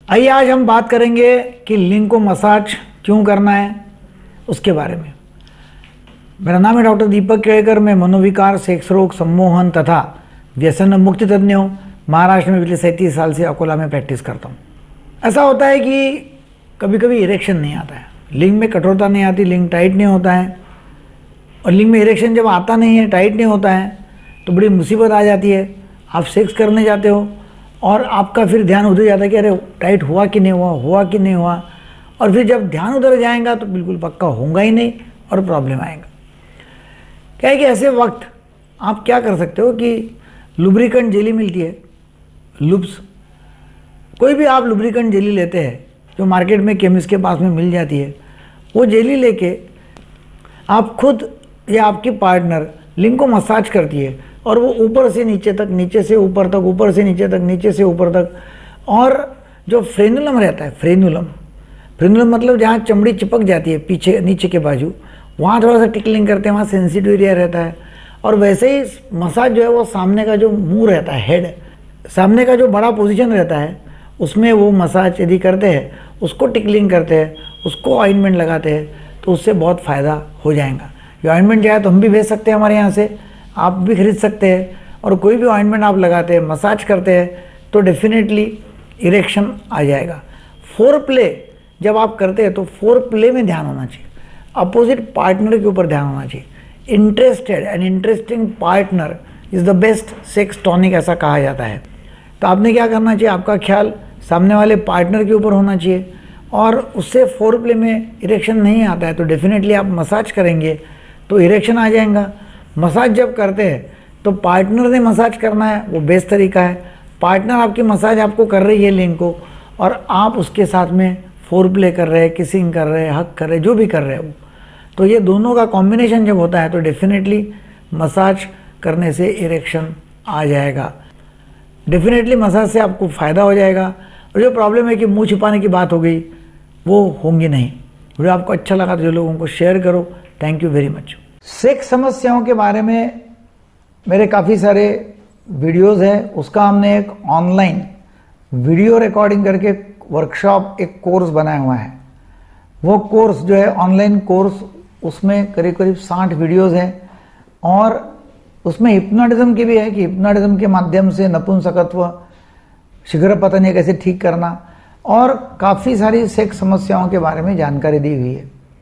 आइए आज हम बात करेंगे कि लिंग को मसाज क्यों करना है उसके बारे में। मेरा नाम है डॉक्टर दीपक केड़कर। मैं मनोविकार, सेक्स रोग, सम्मोहन तथा व्यसन मुक्ति तज्ञ हूँ। महाराष्ट्र में पिछले 37 साल से अकोला में प्रैक्टिस करता हूँ। ऐसा होता है कि कभी कभी इरेक्शन नहीं आता है, लिंग में कठोरता नहीं आती, लिंग टाइट नहीं होता है। और लिंग में इरेक्शन जब आता नहीं है, टाइट नहीं होता है, तो बड़ी मुसीबत आ जाती है। आप सेक्स करने जाते हो और आपका फिर ध्यान उधर जाता है कि अरे टाइट हुआ कि नहीं हुआ कि नहीं हुआ। और फिर जब ध्यान उधर जाएगा तो बिल्कुल पक्का होगा ही नहीं और प्रॉब्लम आएगा। क्या है कि ऐसे वक्त आप क्या कर सकते हो कि लुब्रिकेंट जेली मिलती है, लुब्स, कोई भी आप लुब्रिकेंट जेली लेते हैं जो मार्केट में केमिस्ट के पास में मिल जाती है, वो जेली लेके आप खुद या आपकी पार्टनर लिंग को मसाज करती है और वो ऊपर से नीचे तक, नीचे से ऊपर तक, ऊपर से नीचे तक, नीचे से ऊपर तक। और जो फ्रेनुलम रहता है, फ्रेनुलम मतलब जहाँ चमड़ी चिपक जाती है पीछे नीचे के बाजू, वहाँ थोड़ा सा टिकलिंग करते हैं, वहाँ सेंसिटिव एरिया रहता है। और वैसे ही मसाज जो है वो सामने का जो मुंह रहता है, हेड, सामने का जो बड़ा पोजीशन रहता है, उसमें वो मसाज यदि करते हैं, उसको टिकलिंग करते हैं, उसको ऑइंटमेंट लगाते हैं, तो उससे बहुत फ़ायदा हो जाएगा। ये ऑइंटमेंट चाहे तो हम भी भेज सकते हैं हमारे यहाँ से, आप भी खरीद सकते हैं। और कोई भी ऑइंटमेंट आप लगाते हैं, मसाज करते हैं, तो डेफिनेटली इरेक्शन आ जाएगा। फोर प्ले जब आप करते हैं तो फोर प्ले में ध्यान होना चाहिए, अपोजिट पार्टनर के ऊपर ध्यान होना चाहिए। Interested and interesting partner is the best sex tonic, ऐसा कहा जाता है। तो आपने क्या करना चाहिए, आपका ख्याल सामने वाले पार्टनर के ऊपर होना चाहिए। और उससे फोर प्ले में इरेक्शन नहीं आता है तो डेफिनेटली आप मसाज करेंगे तो इरेक्शन आ जाएगा। मसाज जब करते हैं तो पार्टनर ने मसाज करना है, वो बेस्ट तरीका है। पार्टनर आपकी मसाज आपको कर रही है लिंग को, और आप उसके साथ में फोर प्ले कर रहे हैं, किसिंग कर रहे हैं, हक कर रहे हैं, जो भी कर रहे हैं वो, तो ये दोनों का कॉम्बिनेशन जब होता है तो डेफिनेटली मसाज करने से इरेक्शन आ जाएगा। डेफिनेटली मसाज से आपको फ़ायदा हो जाएगा। और जो प्रॉब्लम है कि मुंह छिपाने की बात हो गई, वो होंगी नहीं। वीडियो आपको अच्छा लगा तो जो लोगों को शेयर करो। Thank you very much. Sex समस्याओं के बारे में मेरे काफ़ी सारे वीडियोस हैं, उसका हमने एक ऑनलाइन वीडियो रिकॉर्डिंग करके वर्कशॉप, एक कोर्स बनाया हुआ है। वो कोर्स जो है ऑनलाइन कोर्स, उसमें करीब करीब 60 वीडियोस हैं। और उसमें हिप्नोटिज्म की भी है कि हिप्नोटिज्म के माध्यम से नपुंसकत्व, शीघ्र पतन कैसे ठीक करना, और काफ़ी सारी सेक्स समस्याओं के बारे में जानकारी दी हुई है।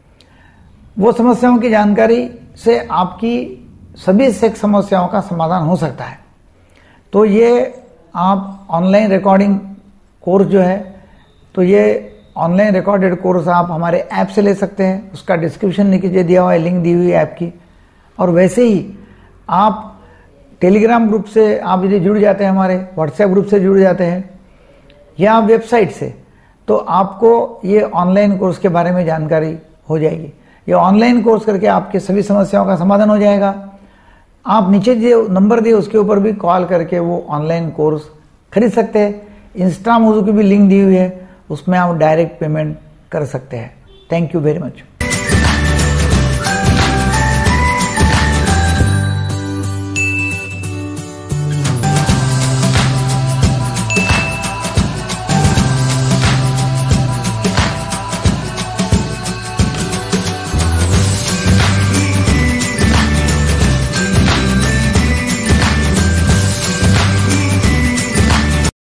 वो समस्याओं की जानकारी से आपकी सभी सेक्स समस्याओं का समाधान हो सकता है। तो ये आप ऑनलाइन रिकॉर्डिंग कोर्स जो है, तो ये ऑनलाइन रिकॉर्डेड कोर्स आप हमारे ऐप से ले सकते हैं। उसका डिस्क्रिप्शन नीचे दिया हुआ है, लिंक दी हुई है ऐप की। और वैसे ही आप टेलीग्राम ग्रुप से आप यदि जुड़ जाते हैं, हमारे व्हाट्सएप ग्रुप से जुड़ जाते हैं, या वेबसाइट से, तो आपको ये ऑनलाइन कोर्स के बारे में जानकारी हो जाएगी। ये ऑनलाइन कोर्स करके आपके सभी समस्याओं का समाधान हो जाएगा। आप नीचे जो नंबर दिए उसके ऊपर भी कॉल करके वो ऑनलाइन कोर्स खरीद सकते हैं। इंस्टा मोजो की भी लिंक दी हुई है, उसमें आप डायरेक्ट पेमेंट कर सकते हैं। Thank you very much.